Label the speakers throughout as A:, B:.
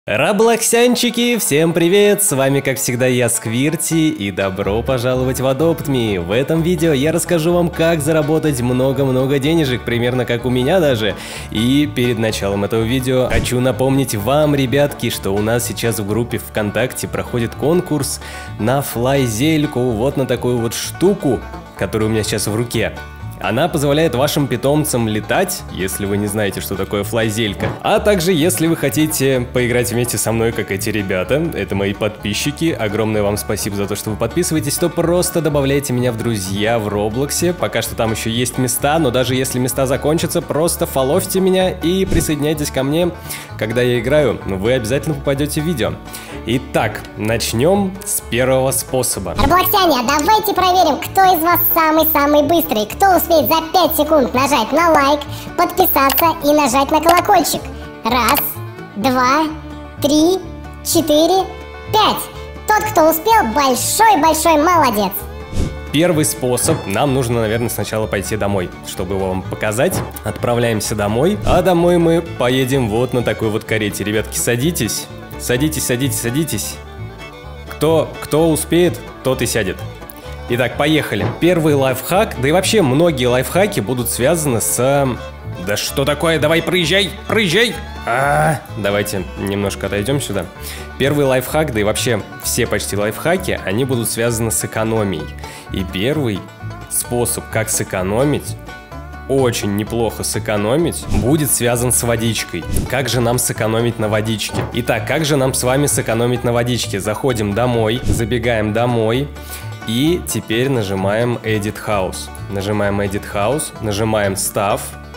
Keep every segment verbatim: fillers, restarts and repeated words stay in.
A: Роблоксянчики, всем привет! С вами, как всегда, я, Сквирти, и добро пожаловать в Adopt Me. В этом видео я расскажу вам, как заработать много-много денежек, примерно как у меня даже. И перед началом этого видео хочу напомнить вам, ребятки, что у нас сейчас в группе ВКонтакте проходит конкурс на флайзельку, вот на такую вот штуку, которая у меня сейчас в руке. Она позволяет вашим питомцам летать, если вы не знаете, что такое флайзелька. А также, если вы хотите поиграть вместе со мной, как эти ребята, это мои подписчики, огромное вам спасибо за то, что вы подписываетесь, то просто добавляйте меня в друзья в Роблоксе. Пока что там еще есть места, но даже если места закончатся, просто фоловьте меня и присоединяйтесь ко мне. Когда я играю, вы обязательно попадете в видео. Итак, начнем с первого способа.
B: Роблоксяне, а давайте проверим, кто из вас самый-самый быстрый, кто успеет за пять секунд нажать на лайк, подписаться и нажать на колокольчик. Раз, два, три, четыре, пять. Тот, кто успел, большой-большой молодец.
A: Первый способ. Нам нужно, наверное, сначала пойти домой, чтобы его вам показать. Отправляемся домой. А домой мы поедем вот на такой вот карете. Ребятки, садитесь. Садитесь, садитесь, садитесь. Кто, кто успеет, тот и сядет. Итак, поехали. Первый лайфхак, да и вообще многие лайфхаки будут связаны с... Да что такое? Давай, проезжай, проезжай! А-а-а. Давайте немножко отойдем сюда. Первый лайфхак, да и вообще все почти лайфхаки, они будут связаны с экономией. И первый способ, как сэкономить, очень неплохо сэкономить, будет связан с водичкой. Как же нам сэкономить на водичке? Итак, как же нам с вами сэкономить на водичке? Заходим домой, забегаем домой. И теперь нажимаем Edit House. Нажимаем Edit House, нажимаем Stuff.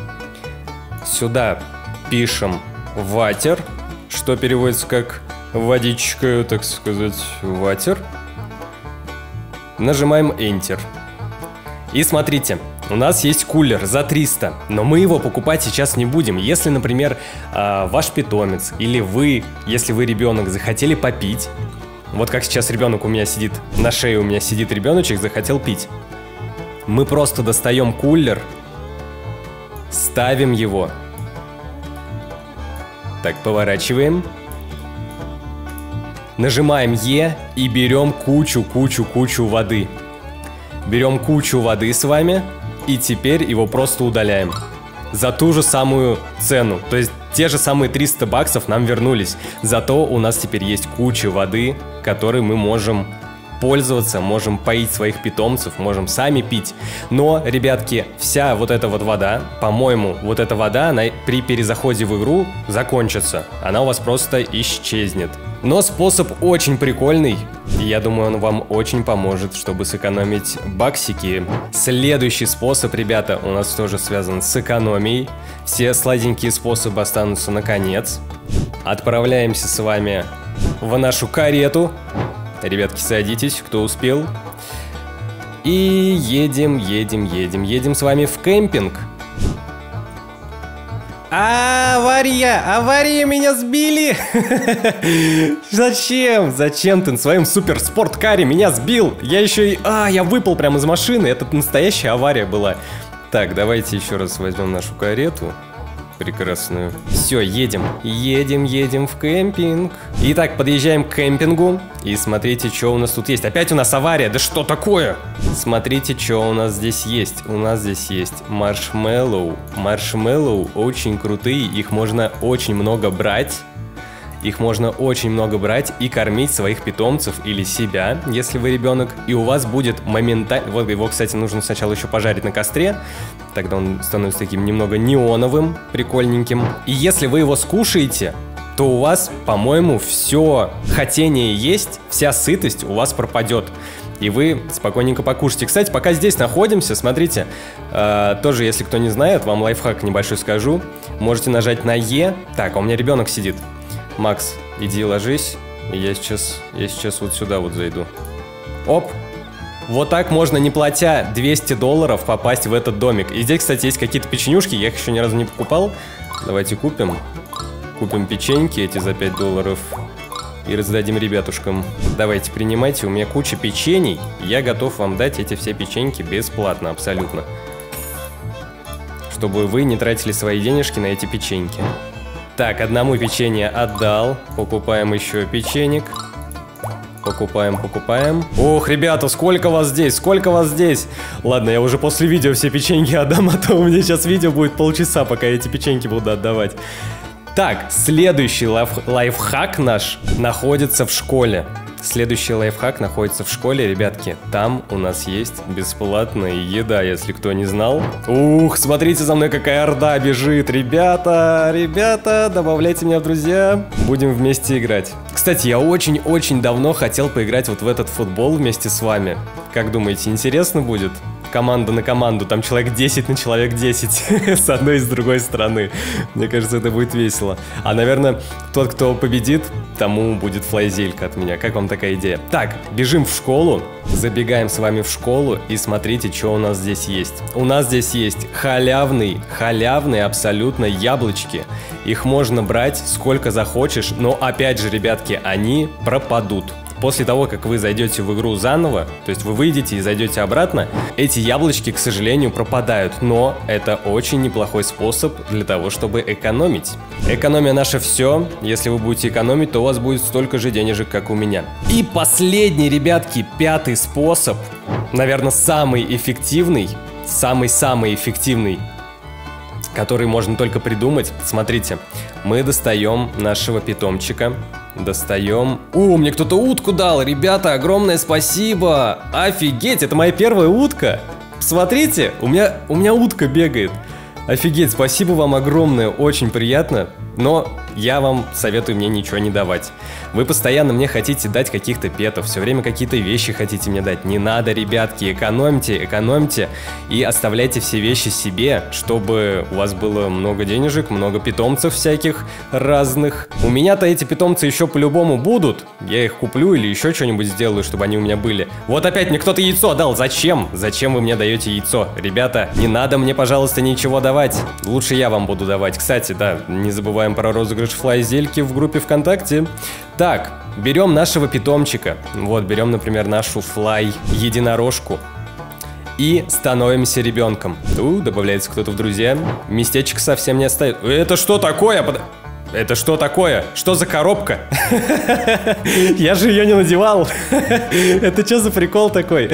A: Сюда пишем Water, что переводится как водичка, так сказать, Water. Нажимаем Enter. И смотрите, у нас есть кулер за триста, но мы его покупать сейчас не будем. Если, например, ваш питомец или вы, если вы ребенок, захотели попить, вот как сейчас ребенок у меня сидит, на шее у меня сидит ребеночек, захотел пить. Мы просто достаем кулер, ставим его. Так, поворачиваем. Нажимаем Е и берем кучу-кучу-кучу воды. Берем кучу воды с вами и теперь его просто удаляем. За ту же самую цену. То есть те же самые триста баксов нам вернулись. Зато у нас теперь есть куча воды, которой мы можем пользоваться, можем поить своих питомцев, можем сами пить. Но, ребятки, вся вот эта вот вода, по-моему, вот эта вода, она при перезаходе в игру закончится. Она у вас просто исчезнет. Но способ очень прикольный, и я думаю, он вам очень поможет, чтобы сэкономить баксики. Следующий способ, ребята, у нас тоже связан с экономией. Все сладенькие способы останутся на конец. Отправляемся с вами в нашу карету. Ребятки, садитесь, кто успел. И едем, едем, едем, едем с вами в кемпинг. Авария! Авария! Меня сбили! Зачем? Зачем ты на своем суперспорткаре меня сбил? Я еще и... А, я выпал прямо из машины. Это настоящая авария была. Так, давайте еще раз возьмем нашу карету. Прекрасную. Все, едем. Едем, едем в кемпинг. Итак, подъезжаем к кемпингу. И смотрите, что у нас тут есть. Опять у нас авария. Да что такое? Смотрите, что у нас здесь есть. У нас здесь есть маршмеллоу. Маршмеллоу очень крутые. Их можно очень много брать. Их можно очень много брать и кормить своих питомцев или себя, если вы ребенок. И у вас будет моментально... Вот его, кстати, нужно сначала еще пожарить на костре. Тогда он становится таким немного неоновым, прикольненьким. И если вы его скушаете, то у вас, по-моему, все хотение есть, вся сытость у вас пропадет. И вы спокойненько покушайте. Кстати, пока здесь находимся, смотрите, э, тоже, если кто не знает, вам лайфхак небольшой скажу. Можете нажать на Е. Так, а у меня ребенок сидит. Макс, иди ложись, и я сейчас, я сейчас вот сюда вот зайду. Оп! Вот так можно, не платя двести долларов, попасть в этот домик. И здесь, кстати, есть какие-то печенюшки, я их еще ни разу не покупал. Давайте купим. Купим печеньки эти за пять долларов и раздадим ребятушкам. Давайте, принимайте, у меня куча печений. Я готов вам дать эти все печеньки бесплатно, абсолютно. Чтобы вы не тратили свои денежки на эти печеньки. Так, одному печенье отдал. Покупаем еще печенек. Покупаем, покупаем. Ох, ребята, сколько вас здесь, сколько вас здесь. Ладно, я уже после видео все печеньки отдам, а то у меня сейчас видео будет полчаса, пока я эти печеньки буду отдавать. Так, следующий лайф лайфхак наш находится в школе. Следующий лайфхак находится в школе, ребятки. Там у нас есть бесплатная еда, если кто не знал. Ух, смотрите за мной, какая орда бежит. Ребята, ребята, добавляйте меня в друзья. Будем вместе играть. Кстати, я очень-очень давно хотел поиграть вот в этот футбол вместе с вами. Как думаете, интересно будет? Команда на команду, там человек десять на человек десять с одной и с другой стороны. Мне кажется, это будет весело. А, наверное, тот, кто победит, тому будет флайзелька от меня. Как вам такая идея? Так, бежим в школу, забегаем с вами в школу и смотрите, что у нас здесь есть. У нас здесь есть халявный, халявные абсолютно яблочки. Их можно брать сколько захочешь, но опять же, ребятки, они пропадут. После того, как вы зайдете в игру заново, то есть вы выйдете и зайдете обратно, эти яблочки, к сожалению, пропадают. Но это очень неплохой способ для того, чтобы экономить. Экономия наша все. Если вы будете экономить, то у вас будет столько же денежек, как у меня. И последний, ребятки, пятый способ, наверное, самый эффективный, самый-самый эффективный, который можно только придумать. Смотрите, мы достаем нашего питомчика. Достаем. О, мне кто-то утку дал, ребята, огромное спасибо. Офигеть, это моя первая утка. Смотрите, у меня, у меня утка бегает. Офигеть, спасибо вам огромное, очень приятно. Но я вам советую мне ничего не давать. Вы постоянно мне хотите дать каких-то петов, все время какие-то вещи хотите мне дать. Не надо, ребятки, экономьте, экономьте и оставляйте все вещи себе, чтобы у вас было много денежек, много питомцев всяких разных. У меня-то эти питомцы еще по-любому будут. Я их куплю или еще что-нибудь сделаю, чтобы они у меня были. Вот опять мне кто-то яйцо дал. Зачем? Зачем вы мне даете яйцо? Ребята, не надо мне, пожалуйста, ничего давать. Лучше я вам буду давать. Кстати, да, не забываем про розыгрыш флайзельки в группе ВКонтакте. Так, берем нашего питомчика. Вот, берем, например, нашу флай-единорожку. И становимся ребенком. У, добавляется кто-то в друзья. Местечко совсем не оставит. Это что такое? Под... Это что такое? Что за коробка? Я же ее не надевал. Это что за прикол такой?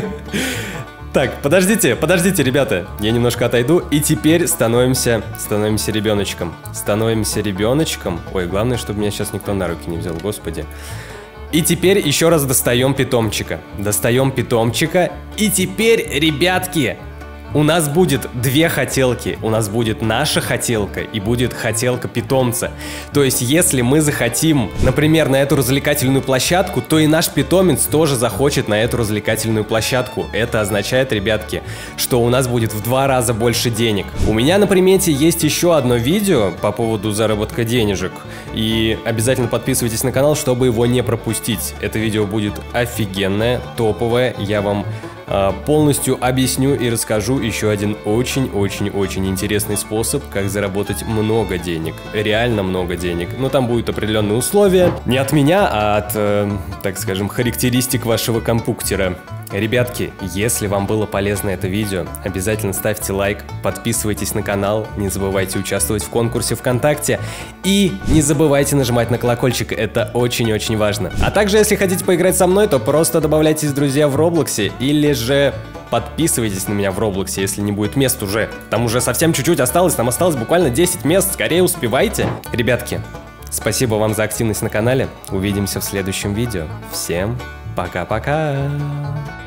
A: Так, подождите, подождите, ребята. Я немножко отойду. И теперь становимся, становимся ребеночком. Становимся ребеночком. Ой, главное, чтобы меня сейчас никто на руки не взял, господи. И теперь еще раз достаем питомчика. Достаем питомчика. И теперь, ребятки, у нас будет две хотелки. У нас будет наша хотелка и будет хотелка питомца. То есть, если мы захотим, например, на эту развлекательную площадку, то и наш питомец тоже захочет на эту развлекательную площадку. Это означает, ребятки, что у нас будет в два раза больше денег. У меня на примете есть еще одно видео по поводу заработка денежек. И обязательно подписывайтесь на канал, чтобы его не пропустить. Это видео будет офигенное, топовое. Я вам полностью объясню и расскажу еще один очень-очень-очень интересный способ, как заработать много денег, реально много денег. Но там будут определенные условия, не от меня, а от, э, так скажем, характеристик вашего компьютера. Ребятки, если вам было полезно это видео, обязательно ставьте лайк, подписывайтесь на канал, не забывайте участвовать в конкурсе ВКонтакте и не забывайте нажимать на колокольчик, это очень-очень важно. А также, если хотите поиграть со мной, то просто добавляйтесь в друзья в Роблоксе или же подписывайтесь на меня в Роблоксе, если не будет мест уже. Там уже совсем чуть-чуть осталось, там осталось буквально десять мест, скорее успевайте. Ребятки, спасибо вам за активность на канале, увидимся в следующем видео. Всем пока-пока!